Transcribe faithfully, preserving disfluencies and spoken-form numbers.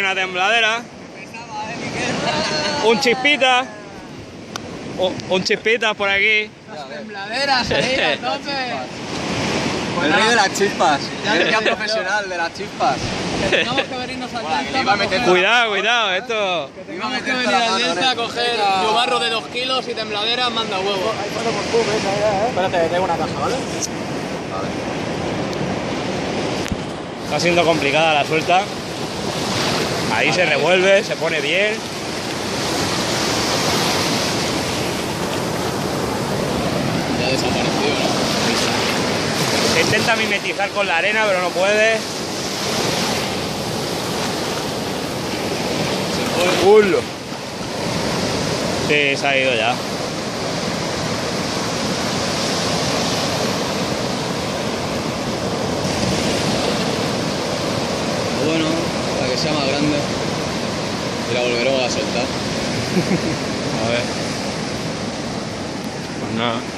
una tembladera. Un chispita. Un, un chispita por aquí. Las tembladeras ahí a tope. El rey de las chispas. El día profesional de las chispas. Tenemos que venirnos al Delta a coger... Cuidado, cuidado, esto. Tenemos que venir al Delta a coger yubarro de dos kilos y tembladeras manda huevo. Espérate, tengo una caja, ¿vale? Está siendo complicada la suelta. Ahí se revuelve, se pone bien. Ya desapareció, ¿no? Se intenta mimetizar con la arena, pero no puede. ¡Culo! Sí, se ha ido ya. Bueno, para que sea más grande y la volveremos a soltar. A ver. Pues nada.